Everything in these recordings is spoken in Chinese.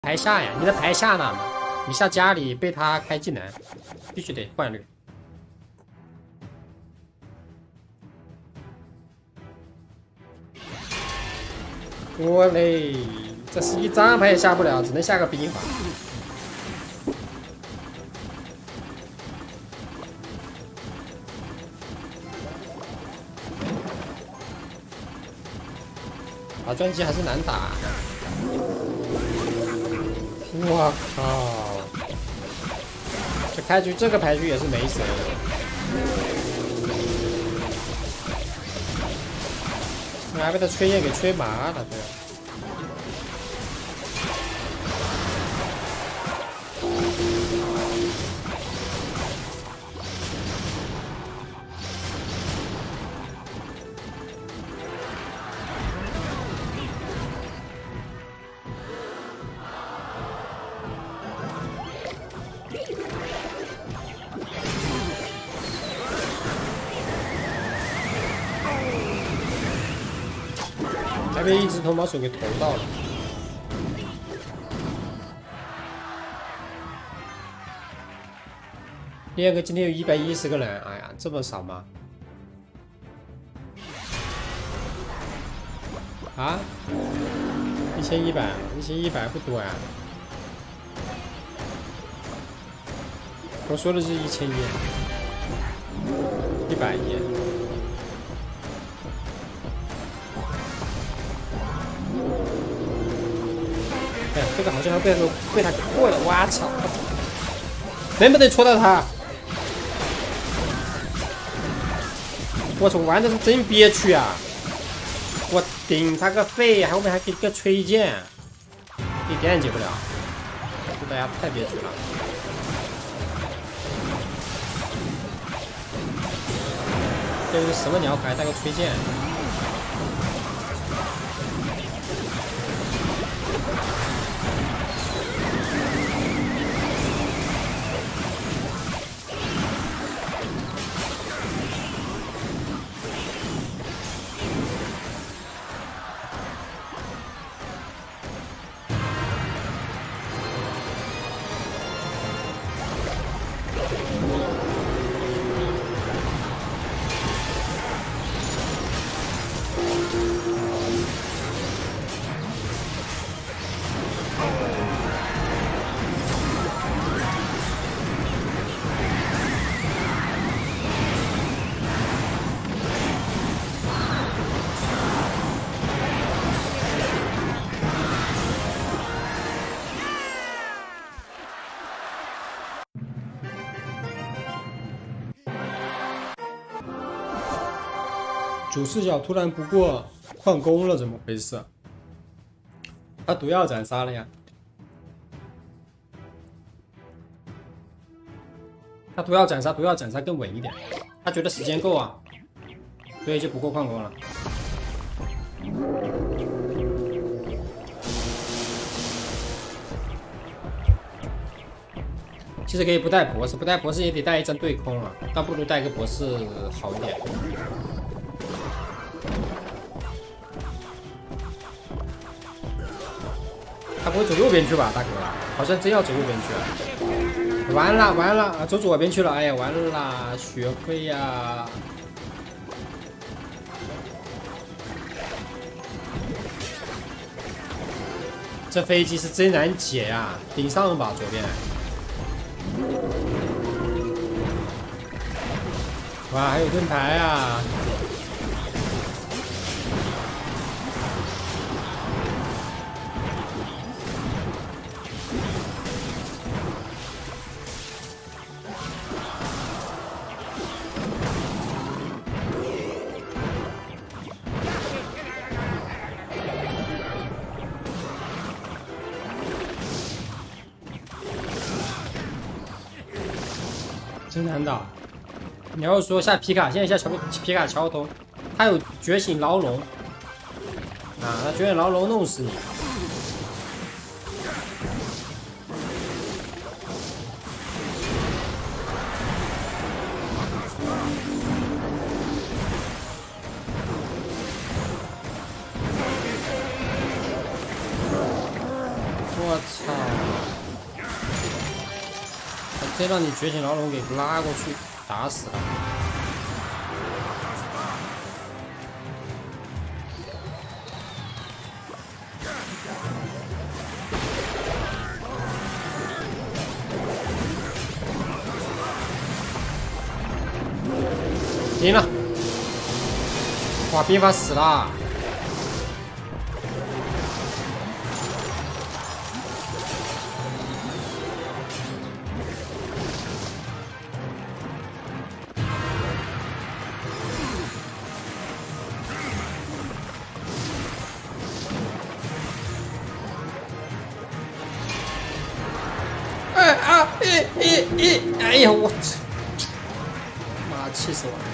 排下呀，你在排下呢吗？你下家里被他开技能，必须得换绿。我嘞，这是一张牌也下不了，只能下个冰法。打专辑还是难打。我靠！这开局这个牌局也是没神。我还被他吹焰给吹麻了，对。还被一只头毛手给投到了。练哥今天有110个人，哎呀，这么少吗？啊？1100不多呀。我说的是1000页，100页。哎，这个好像要被他给过了，我操！能不能戳到他？我操，玩的是真憋屈啊！我顶他个肺，后面还给个吹剑，一点也解不了，这大家太憋屈了。这是什么鸟牌带个吹剑？主视角突然不过矿工了，怎么回事？他毒药斩杀了呀！他毒药斩杀更稳一点。他觉得时间够啊，所以就不过矿工了。其实可以不带博士，不带博士也得带一张对空啊，倒不如带个博士好一点。他不会走右边去吧，大哥？好像真要走右边去了。完了，走左边去了。哎呀，完了，学会呀！这飞机是真难解呀，顶上吧，左边。哇，还有盾牌啊！真难打！你要说下皮卡，现在下皮卡桥头，他有觉醒牢笼啊，他觉醒牢笼弄死你。我操！ 再让你觉醒牢笼给拉过去，打死了。赢了！哇，兵法死了！哎呀，我操！妈，气死我了！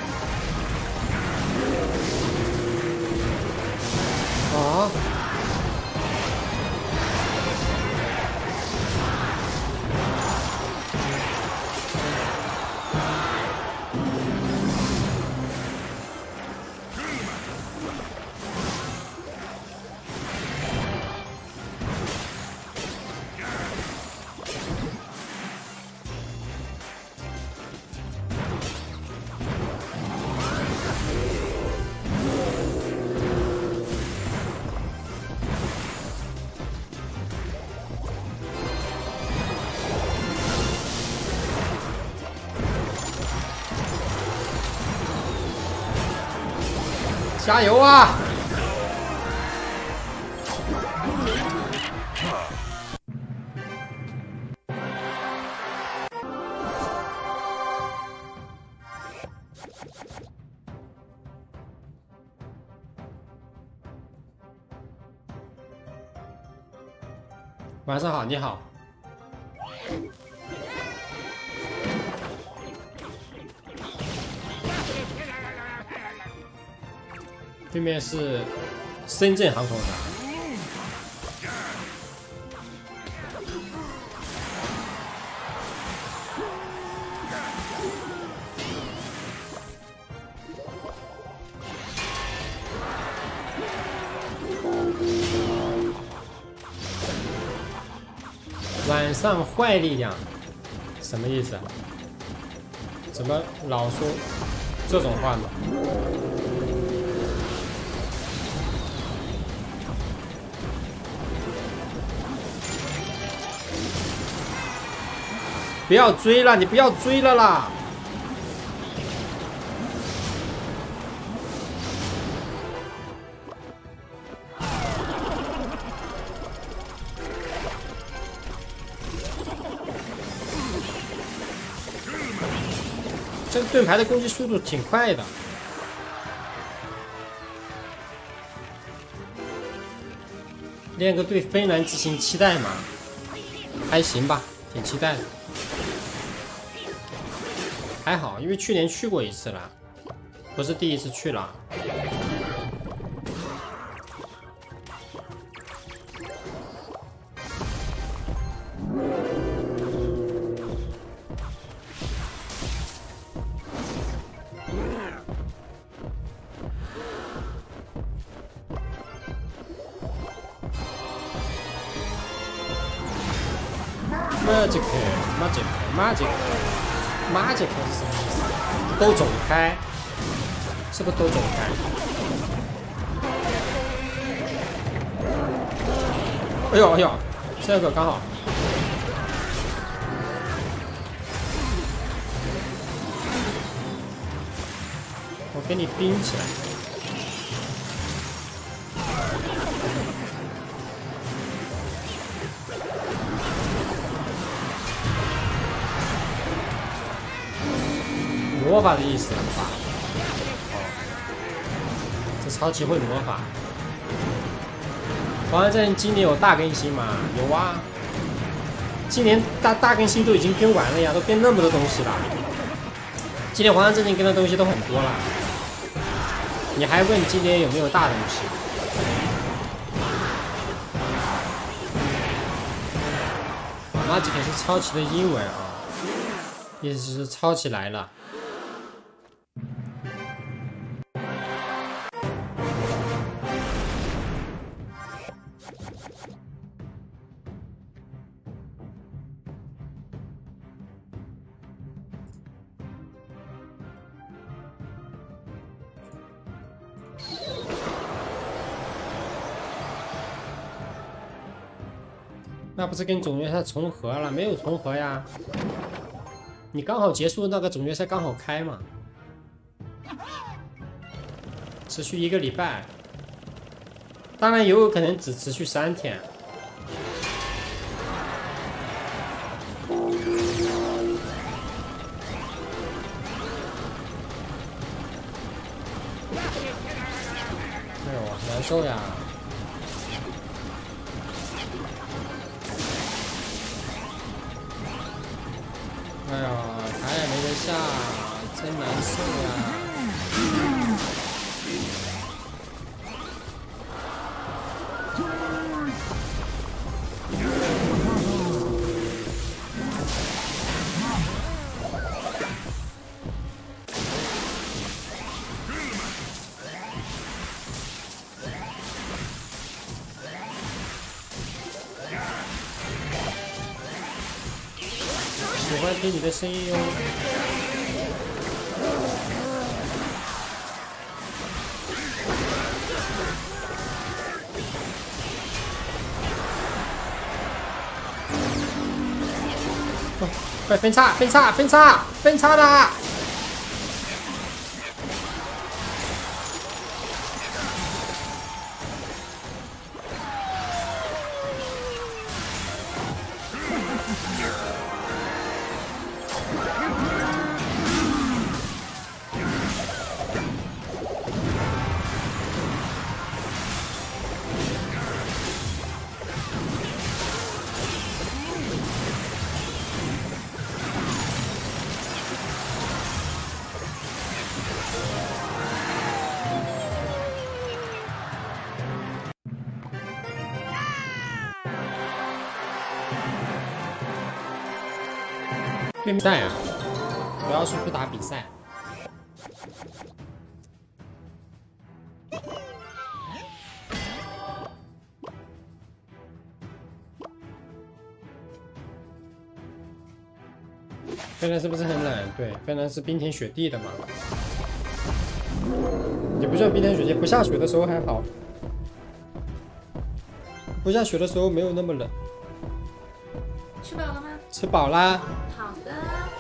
啊！加油啊！晚上好，你好。对面是深圳航空的。晚上坏力量，什么意思啊？怎么老说这种话呢？不要追了，你不要追了啦！这个盾牌的攻击速度挺快的。练个对芬兰进行期待嘛，还行吧，挺期待的。还好，因为去年去过一次了，不是第一次去了。Magic 是什么意思？都走开，是不是都走开？哎呦哎呦，这个刚好。我给你冰起来。魔法的意思吧？哦，这超级会魔法。黄安镇今年有大更新吗？有啊，今年大更新都已经更完了呀，都更那么多东西了。今年黄安镇更的东西都很多了，你还问今年有没有大东西？那这个是超级的英文啊，意思是超起来了。 那不是跟总决赛重合了？没有重合呀，你刚好结束那个总决赛刚好开嘛，持续1个礼拜，当然也有可能只持续3天。哎呦，难受呀！ 哎呀，塔也没得下，真难受呀！喜欢听你的声音哟。哦，快分叉，分叉，分叉，分叉啦！对赛啊，主要是不打比赛。芬兰是不是很冷？对，芬兰是冰天雪地的嘛，也不算冰天雪地，不下雪的时候还好，不下雪的时候没有那么冷。 吃饱了吗？ 吃饱啦。 好的。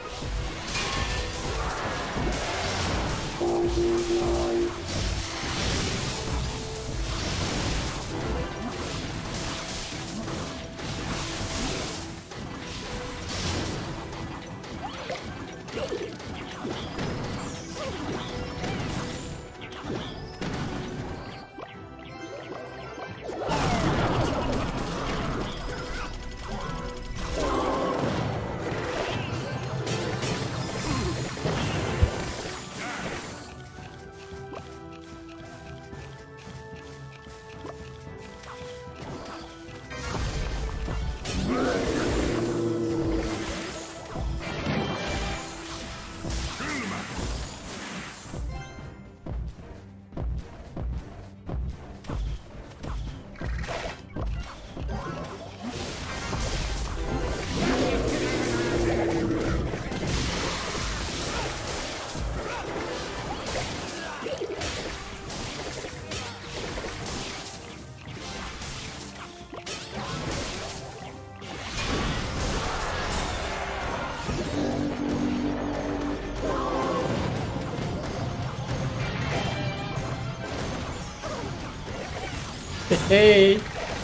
嘿嘿，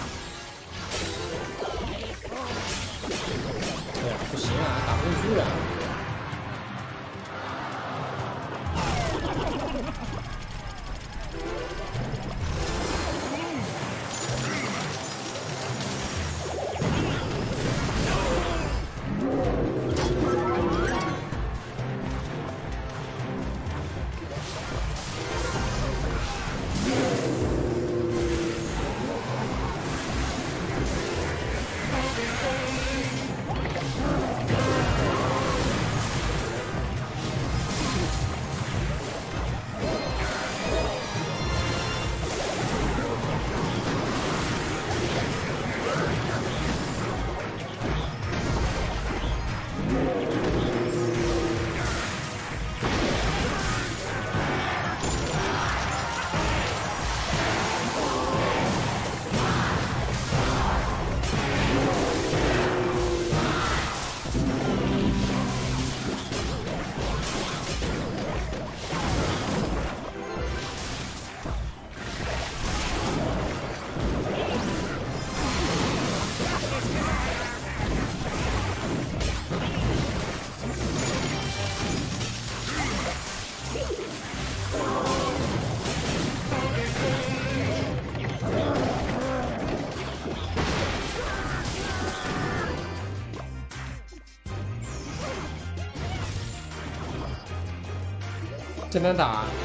哎呀，不行啊，打不进去啊！ 简单打。